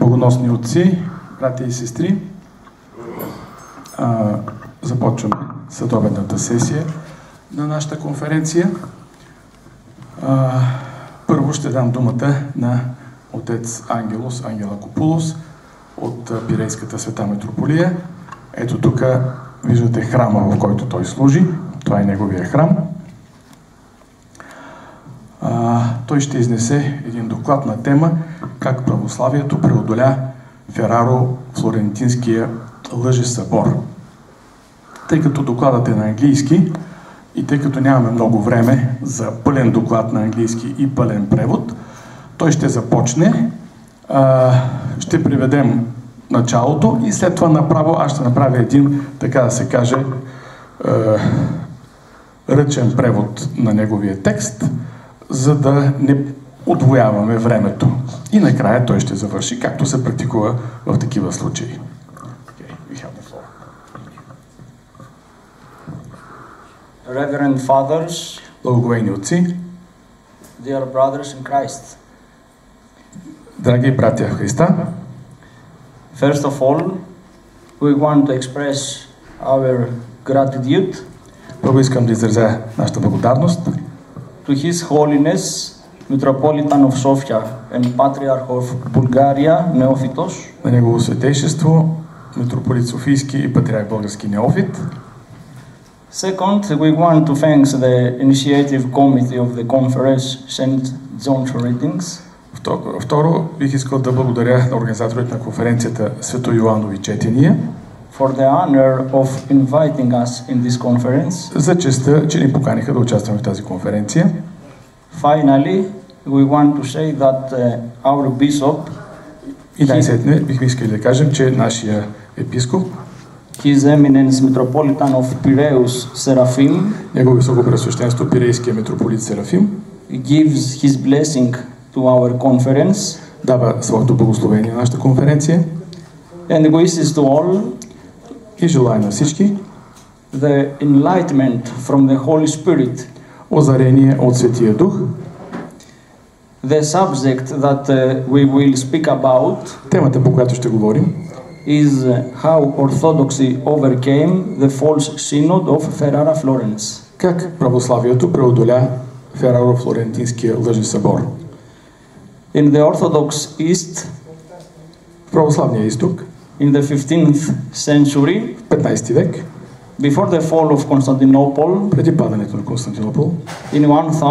Богоносни отци, брати и сестри, започваме следобедната сесия на нашата конференция. Първо ще дам думата на отец Анgelos Angelakopoulos от Пирейската света Метрополия. Ето тук виждате храма, в който той служи. Това е неговия храм. Той ще изнесе един доклад на тема как православието преодоля Ferraro-Флорентинския лъжесъбор. Тъй като докладът е на английски и тъй като нямаме много време за пълен доклад на английски и пълен превод, той ще започне, ще приведем началото и след това направо аз ще направя един, така да се каже, ръчен превод на неговия текст, за да не удвояваме времето. И накрая той ще завърши, както се практикува в такива случаи. Reverend Fathers, благоговейни отци, dear brothers in Christ. Драги братя в Христа, First of all, we want to express our gratitude първо искам да изразя нашата благодарност to His Holiness Metropolitan of Sofia and Patriarch of Bulgaria, Neophytos, на Негово Святейшество, митрополит Софийски и патриарх български Неофит. Second, we want to thank the initiative committee of the conference, St. John's Readings. Второ, бих искал да благодаря на организаторите на конференцията Свето Йоанови четения for the honor of inviting us in this conference. За честа, че ни поканиха да участваме в тази конференция. Finally, we want to say that our bishop, и най-сетне бих искали да кажем, че нашия епископ, His Eminence Metropolitan of Piraeus, Seraphim, Негово Високопреосвещенство Пирейския митрополит Серафим, gives his blessing to our conference. Дава своето благословение на нашата конференция. And wishes to all и желая на всички the enlightenment from the Holy Spirit. Озарение от Светия Дух. The subject that we will speak about, темата, по която ще говорим, is how Orthodoxy overcame the false synod of Ferrara-Florence. Как православието преодоля Фераро-Флорентинския лъжесъбор. In the Orthodox East, в православния изток, in the 15th century, 15 век, before the fall of Constantinople, преди падането на Константинопол, in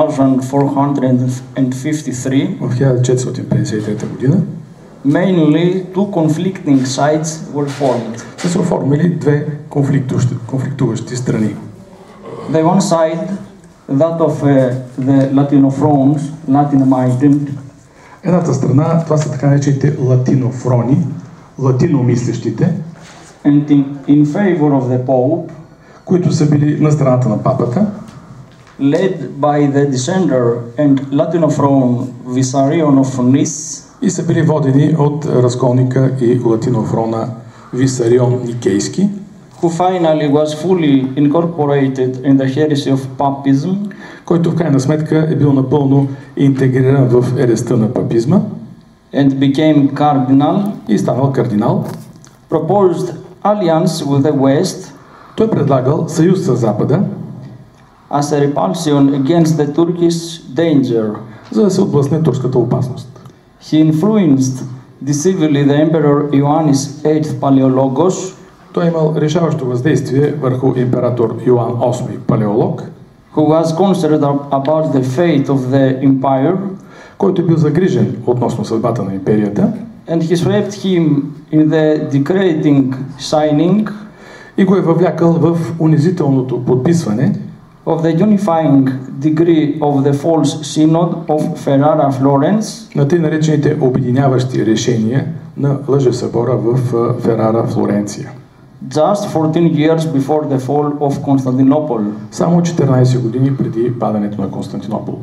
1453, в 1453 година, mainly two conflicting sides were formed. Са се оформили две конфликтуващи страни. The one side, that of the Latino-Frones, Latin-minded. Едната страна, това са така наречените латинофрони, латиномислещите, and in favor of the Pope, които са били на страната на папата, led by the dissenter and Latino-Frone Vissarion of Nice, и са били водени от разколника и латинофрона Висарион Никейски, who finally was fully incorporated in the heresy of papism, който в крайна сметка е бил напълно интегриран в ереста на папизма and became cardinal, и станал кардинал. Proposed alliance with the West, той предлагал съюз с Запада, as a repulsion against the Turkish danger, за да се отблъсне турската опасност. He influenced decisively the Emperor Ioannis VIII Paleologos, той имал решаващо въздействие върху император Йоан VIII Палеолог, who was concerned about the fate of the empire, който е бил загрижен относно съдбата на империята, and he swept him in the degrading signing и го е въвлякал в унизителното подписване of the unifying decree of the false synod of Ferrara-Florence, на тъй наречените обединяващи решения на лъжесъбора в Ферара-Флоренция. Just 14 years before the fall of Constantinople. Само 14 години преди падането на Константинопол.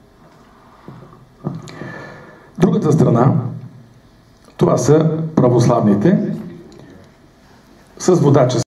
Другата страна, това са православните с водача